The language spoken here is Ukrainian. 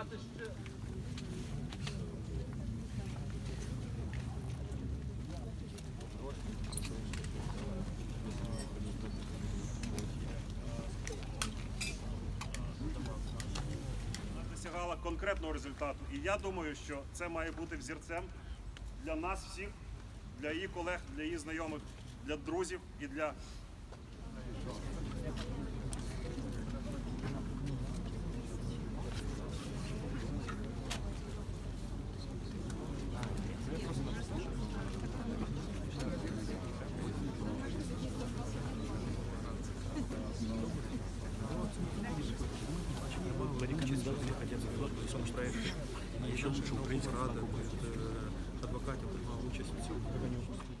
Досягала конкретного результату. І я думаю, що це має бути взірцем для нас всіх, для її колег, для її знайомих, для друзів і для... Кандидаты хотят сделать в проекте. А еще лучше Украинская рада будет адвокатом принимал участие в